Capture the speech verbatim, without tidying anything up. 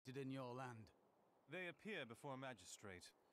detected in your land? They appear before a magistrate.